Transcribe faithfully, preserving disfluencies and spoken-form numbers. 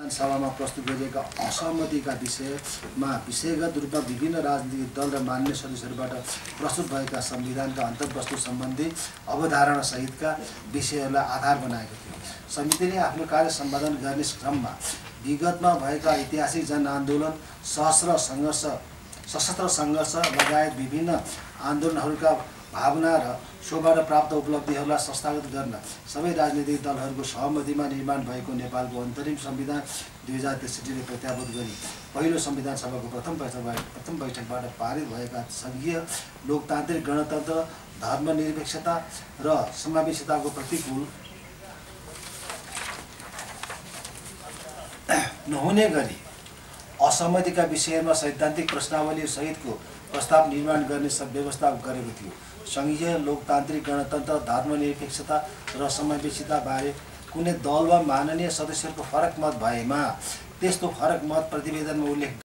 सभामा प्रस्तुत गरिएका असहमतिका विषयमा विषयगत रूपमा विभिन्न राजनीतिक दल र मान्य सदस्यहरूबाट प्रस्तुत भएका संविधानका अन्तर्वस्तु सम्बन्धी अवधारणा सहितका विषयहरूलाई आधार बनाएको थियो। समितिले आफ्नो कार्य सम्पादन गर्ने क्रममा विगतमा भएका ऐतिहासिक जनआन्दोलन, सशस्त्र सङ्घर्ष सशस्त्र सङ्घर्ष लगायत विभिन्न आन्दोलनहरूका भावना र सोबाट प्राप्त उपलब्धिहरूलाई संस्थागत गर्न सबै राजनीतिक दलहरूको सहमतिमा निर्माण भएको नेपालको अन्तरिम संविधान दुई हजार त्रिसठीले प्रत्याभूत गरी पहिलो संविधान सभाको प्रथम बैठकबाट प्रथम बैठकबाट पारित भएका सङ्घीय लोकतान्त्रिक गणतन्त्र, धर्मनिरपेक्षता र समावेशिताको प्रतिकूल नहुने गरी असहमतिका विषयमा सैद्धान्तिक प्रश्नावली सहितको प्रस्ताव निर्माण गर्ने सब व्यवस्था गरेको थियो। सङ्घीय लोकतान्त्रिक गणतन्त्र, धर्मनिरपेक्षता र समावेशिता बारे कुनै दल वा माननीय सदस्यहरूको फरक मत भएमा त्यस्तो फरक मत प्रतिवेदनमा उल्लेख